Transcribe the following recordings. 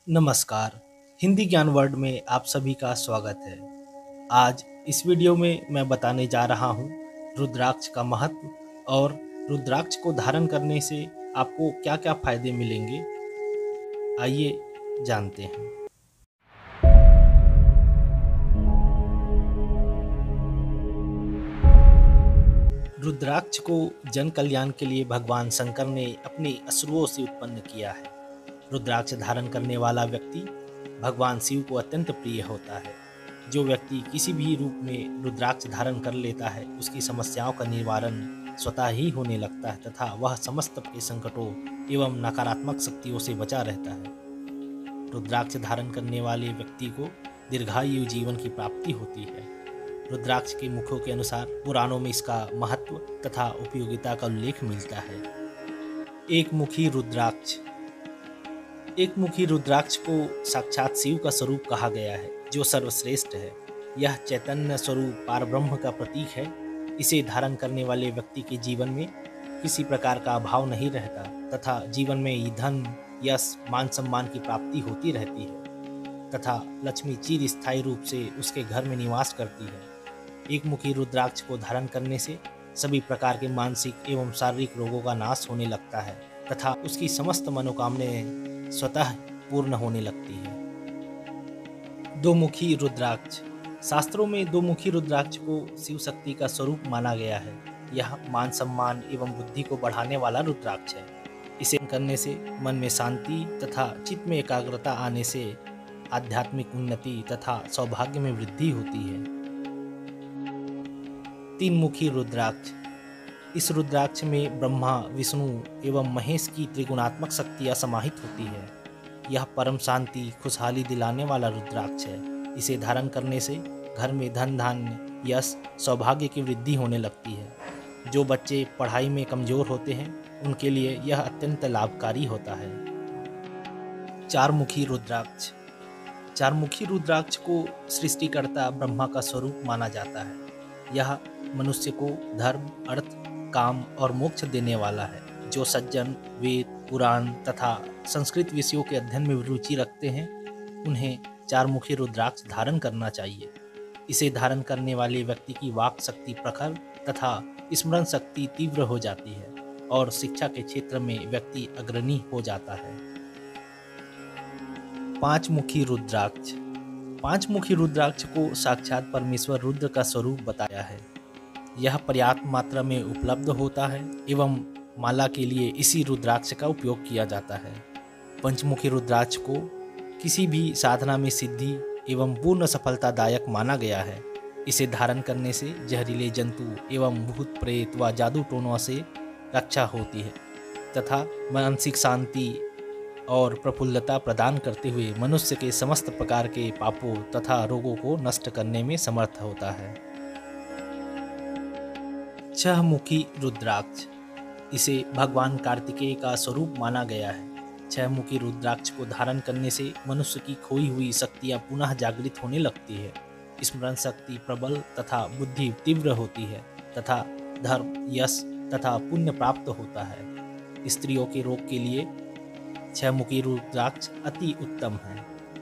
नमस्कार। हिंदी ज्ञान वर्ल्ड में आप सभी का स्वागत है। आज इस वीडियो में मैं बताने जा रहा हूँ रुद्राक्ष का महत्व और रुद्राक्ष को धारण करने से आपको क्या-क्या फायदे मिलेंगे। आइए जानते हैं। रुद्राक्ष को जन कल्याण के लिए भगवान शंकर ने अपने असुरों से उत्पन्न किया है। रुद्राक्ष धारण करने वाला व्यक्ति भगवान शिव को अत्यंत प्रिय होता है। जो व्यक्ति किसी भी रूप में रुद्राक्ष धारण कर लेता है उसकी समस्याओं का निवारण स्वतः ही होने लगता है तथा वह समस्त के संकटों एवं नकारात्मक शक्तियों से बचा रहता है। रुद्राक्ष धारण करने वाले व्यक्ति को दीर्घायु जीवन की प्राप्ति होती है। रुद्राक्ष के मुखों के अनुसार पुराणों में इसका महत्व तथा उपयोगिता का उल्लेख मिलता है। एक मुखी रुद्राक्ष। एक मुखी रुद्राक्ष को साक्षात शिव का स्वरूप कहा गया है जो सर्वश्रेष्ठ है। यह चैतन्य स्वरूप पारब्रह्म का प्रतीक है। इसे धारण करने वाले व्यक्ति के जीवन में किसी प्रकार का अभाव नहीं रहता तथा जीवन में धन यश मान सम्मान की प्राप्ति होती रहती है तथा लक्ष्मी चिर स्थायी रूप से उसके घर में निवास करती है। एक मुखी रुद्राक्ष को धारण करने से सभी प्रकार के मानसिक एवं शारीरिक रोगों का नाश होने लगता है तथा उसकी समस्त मनोकामनाएं स्वतः पूर्ण होने लगती है। दो मुखी रुद्राक्ष। शास्त्रों में दो मुखी रुद्राक्ष को शिव शक्ति का स्वरूप माना गया है। यह मान सम्मान एवं बुद्धि को बढ़ाने वाला रुद्राक्ष है। इसे करने से मन में शांति तथा चित्त में एकाग्रता आने से आध्यात्मिक उन्नति तथा सौभाग्य में वृद्धि होती है। तीन मुखी रुद्राक्ष। इस रुद्राक्ष में ब्रह्मा विष्णु एवं महेश की त्रिगुणात्मक शक्तियाँ समाहित होती है। यह परम शांति खुशहाली दिलाने वाला रुद्राक्ष है। इसे धारण करने से घर में धन धान्य यश सौभाग्य की वृद्धि होने लगती है। जो बच्चे पढ़ाई में कमजोर होते हैं उनके लिए यह अत्यंत लाभकारी होता है। चार मुखी रुद्राक्ष। चार मुखी रुद्राक्ष को सृष्टिकर्ता ब्रह्मा का स्वरूप माना जाता है। यह मनुष्य को धर्म अर्थ काम और मोक्ष देने वाला है। जो सज्जन वेद पुराण तथा संस्कृत विषयों के अध्ययन में रुचि रखते हैं उन्हें चार मुखी रुद्राक्ष धारण करना चाहिए। इसे धारण करने वाले व्यक्ति की वाक शक्ति प्रखर तथा स्मरण शक्ति तीव्र हो जाती है और शिक्षा के क्षेत्र में व्यक्ति अग्रणी हो जाता है। पांच मुखी रुद्राक्ष। पांच मुखी रुद्राक्ष को साक्षात परमेश्वर रुद्र का स्वरूप बताया है। यह पर्याप्त मात्रा में उपलब्ध होता है एवं माला के लिए इसी रुद्राक्ष का उपयोग किया जाता है। पंचमुखी रुद्राक्ष को किसी भी साधना में सिद्धि एवं पूर्ण सफलतादायक माना गया है। इसे धारण करने से जहरीले जंतु एवं भूत प्रेत व जादू टोनों से रक्षा होती है तथा मानसिक शांति और प्रफुल्लता प्रदान करते हुए मनुष्य के समस्त प्रकार के पापों तथा रोगों को नष्ट करने में समर्थ होता है। छह मुखी रुद्राक्ष। इसे भगवान कार्तिकेय का स्वरूप माना गया है। छह मुखी रुद्राक्ष को धारण करने से मनुष्य की खोई हुई शक्तियां पुनः जागृत होने लगती है। स्मरण शक्ति प्रबल तथा बुद्धि तीव्र होती है तथा धर्म यश तथा पुण्य प्राप्त होता है। स्त्रियों के रोग के लिए छह मुखी रुद्राक्ष अति उत्तम है।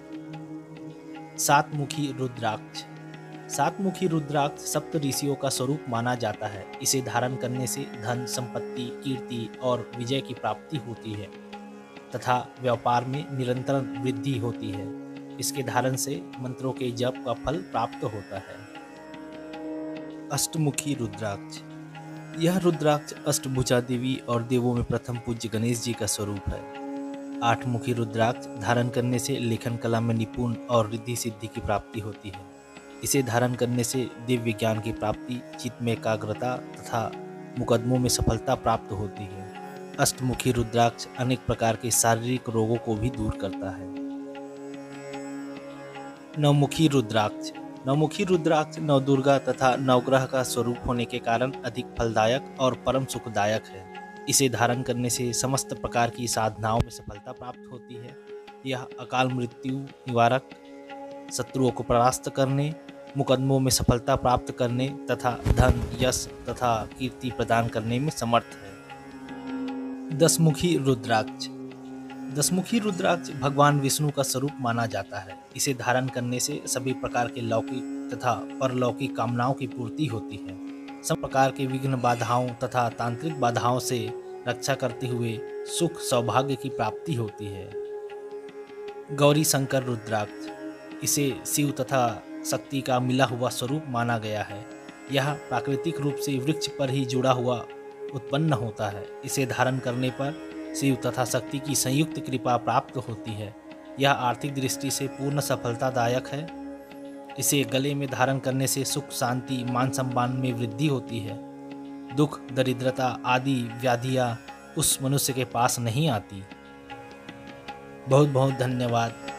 सात मुखी रुद्राक्ष। सात मुखी रुद्राक्ष सप्त ऋषियों का स्वरूप माना जाता है। इसे धारण करने से धन संपत्ति कीर्ति और विजय की प्राप्ति होती है तथा व्यापार में निरंतर वृद्धि होती है। इसके धारण से मंत्रों के जप का फल प्राप्त होता है। अष्टमुखी रुद्राक्ष। यह रुद्राक्ष अष्टभुजा देवी और देवों में प्रथम पूज्य गणेश जी का स्वरूप है। आठ मुखी रुद्राक्ष धारण करने से लेखन कला में निपुण और रिद्धि सिद्धि की प्राप्ति होती है। इसे धारण करने से दिव्य ज्ञान की प्राप्ति चित्त में एकाग्रता तथा मुकदमों में सफलता प्राप्त होती है। अष्टमुखी रुद्राक्ष अनेक प्रकार के शारीरिक रोगों को भी दूर करता है। नवमुखी रुद्राक्ष। नवमुखी रुद्राक्ष नवदुर्गा तथा नवग्रह का स्वरूप होने के कारण अधिक फलदायक और परम सुखदायक है। इसे धारण करने से समस्त प्रकार की साधनाओं में सफलता प्राप्त होती है। यह अकाल मृत्यु निवारक, शत्रुओं को परास्त करने, मुकदमों में सफलता प्राप्त करने तथा धन यश तथा कीर्ति प्रदान करने में समर्थ है। दसमुखी रुद्राक्ष। दशमुखी रुद्राक्ष भगवान विष्णु का स्वरूप माना जाता है। इसे धारण करने से सभी प्रकार के लौकिक तथा परलौकिक कामनाओं की पूर्ति होती है। सब प्रकार के विघ्न बाधाओं तथा तांत्रिक बाधाओं से रक्षा करते हुए सुख सौभाग्य की प्राप्ति होती है। गौरी शंकर रुद्राक्ष, इसे शिव तथा शक्ति का मिला हुआ स्वरूप माना गया है। यह प्राकृतिक रूप से वृक्ष पर ही जुड़ा हुआ उत्पन्न होता है। इसे धारण करने पर शिव तथा शक्ति की संयुक्त कृपा प्राप्त होती है। यह आर्थिक दृष्टि से पूर्ण सफलतादायक है। इसे गले में धारण करने से सुख शांति मान सम्मान में वृद्धि होती है। दुख दरिद्रता आदि व्याधियाँ उस मनुष्य के पास नहीं आती। बहुत बहुत धन्यवाद।